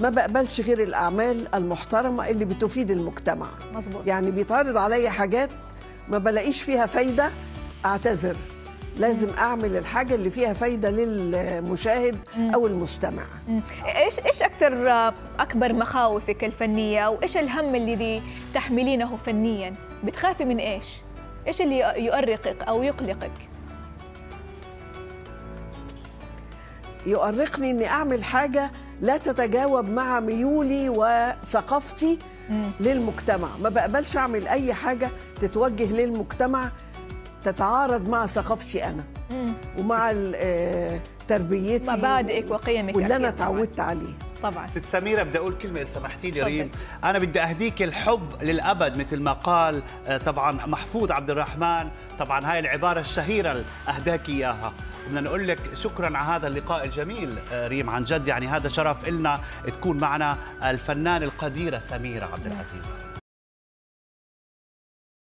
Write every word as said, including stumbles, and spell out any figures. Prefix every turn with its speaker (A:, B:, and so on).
A: ما بقبلش غير الأعمال المحترمة اللي بتفيد المجتمع.
B: مظبوط.
A: يعني بيتعرض عليا حاجات ما بلاقيش فيها فايدة أعتذر، لازم مم. أعمل الحاجة اللي فيها فايدة للمشاهد مم. أو المستمع.
B: مم. إيش إيش أكثر أكبر مخاوفك الفنية، أو إيش الهم اللي دي تحملينه فنياً؟ بتخافي من إيش؟ إيش اللي يؤرقك أو يقلقك؟
A: يؤرقني إني أعمل حاجة لا تتجاوب مع ميولي وثقافتي مم. للمجتمع. ما بقبلش أعمل أي حاجة تتوجه للمجتمع تتعارض مع ثقافتي أنا مم. ومع تربيتي
B: مبادئك وقيمك
A: واللي أنا تعودت عليه.
B: طبعا.
C: ست سميرة بدي أقول كلمة إذا سمحتي لي ريم. أنا بدي أهديك الحب للأبد مثل ما قال طبعا محفوظ عبد الرحمن. طبعا هاي العبارة الشهيرة أهداك إياها. بدنا نقول لك شكرا على هذا اللقاء الجميل ريم، عن جد يعني هذا شرف إلنا تكون معنا الفنانة القديرة سميرة عبد العزيز.